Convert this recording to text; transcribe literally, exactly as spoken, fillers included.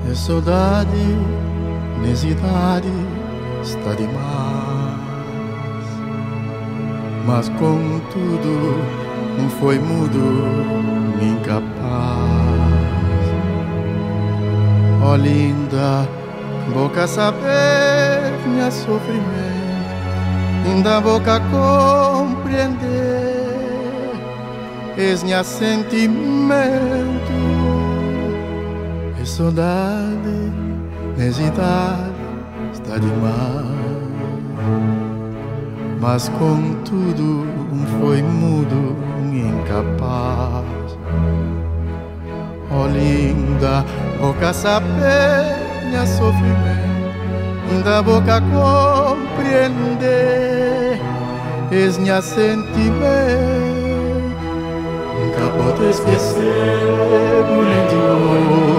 É saudade, necessidade, está demais. Mas contudo, não foi mudo, incapaz. Ó linda, boca saber minha sofrimento, ainda boca compreender es minha sentimento. É saudade, necessidade, está demais. Mas contudo, foi mudo, incapaz. Ó linda, boca saber minha sofrimento, ainda boca compreender es minha sentimento. Nunca pode esquecer, bonito.